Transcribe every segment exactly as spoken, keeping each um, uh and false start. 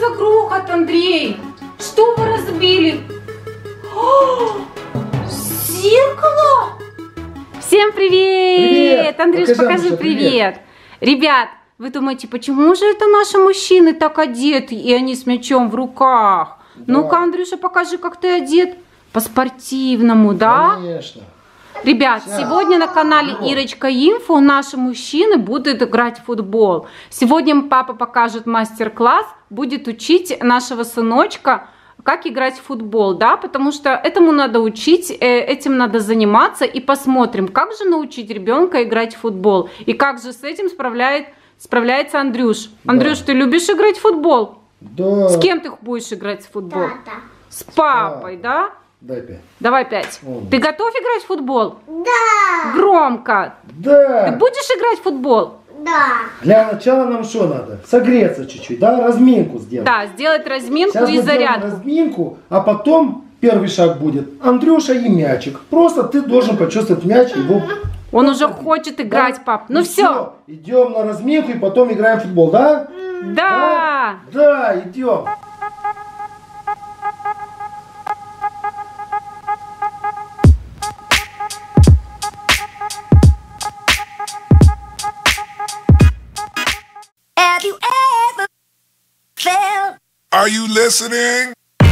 за грохот, Андрей? Что вы разбили? О, зеркало! Всем привет! Привет! Андрюш, покажи, покажи Андрюша, привет. привет! Ребят, вы думаете, почему же это наши мужчины так одеты, и они с мячом в руках? Да. Ну-ка, Андрюша, покажи, как ты одет. По-спортивному, да? Конечно. Ребят, Сейчас. сегодня на канале Ирочка Инфо наши мужчины будут играть в футбол. Сегодня папа покажет мастер-класс, будет учить нашего сыночка, как играть в футбол, да, потому что этому надо учить, этим надо заниматься, и посмотрим, как же научить ребенка играть в футбол, и как же с этим справляет, справляется Андрюш. Да. Андрюш, ты любишь играть в футбол? Да. С кем ты будешь играть в футбол? Тата. С папой, да? Дай пять. Давай пять. Вон. Ты готов играть в футбол? Да. Громко. Да. Ты будешь играть в футбол? Да. Для начала нам что надо? Согреться чуть-чуть, да? Разминку сделать. Да, сделать разминку Сейчас и мы сделаем зарядку. разминку, а потом первый шаг будет Андрюша и мячик. Просто ты должен почувствовать мяч и его... Он уже хочет играть, Да? пап. Ну все. Идем на разминку и потом играем в футбол, да? Да. Да, да, идем. Have you ever felt? Are you listening?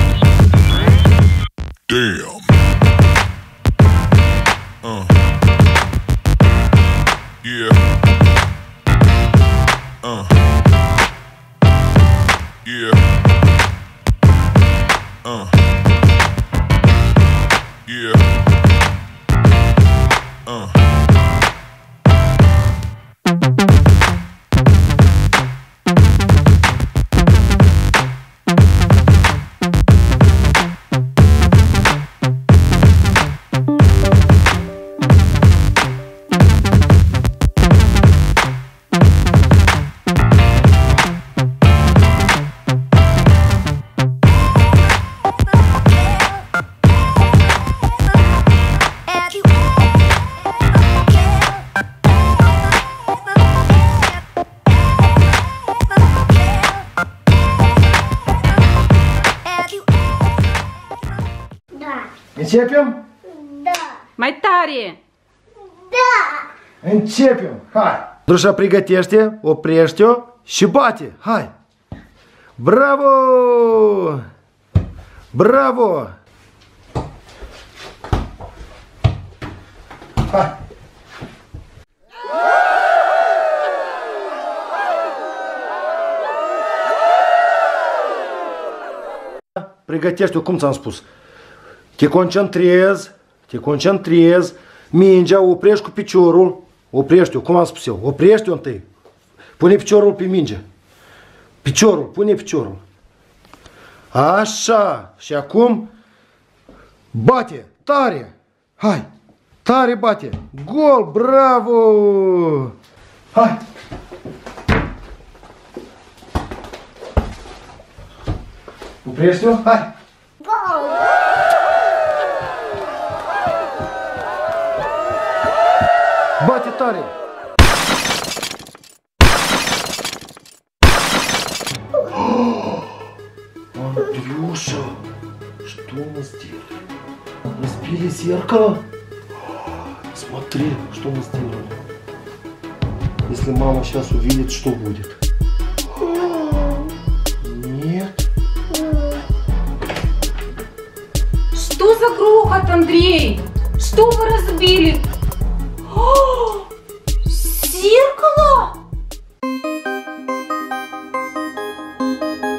Damn. Uh. Yeah. Uh. Yeah. Uh. Yeah. Uh. Have you ever Да. Începem? Да. Mai tare. Да. Începem. Hai. Друзья, приготовьте, опрежьте, щипайте. Hai. Браво! Браво! Hai. Pregătește-o, cum ți-am spus. Te concentrezi, te concentrezi, mingea oprești cu piciorul, oprește-o, cum am spus eu, oprește-o întâi. Pune piciorul pe minge. Piciorul, pune piciorul. Așa, și acum bate, tare, hai, tare bate, gol, bravo! Hai! Oprește-o, hai! Гол. Bate tare! Андрюша, что мы сделали? Разбили зеркало? Смотри, что мы сделали. Если мама сейчас увидит, что будет? Нет. Что за грохот, Андрей? Что вы разбили? О, зеркало!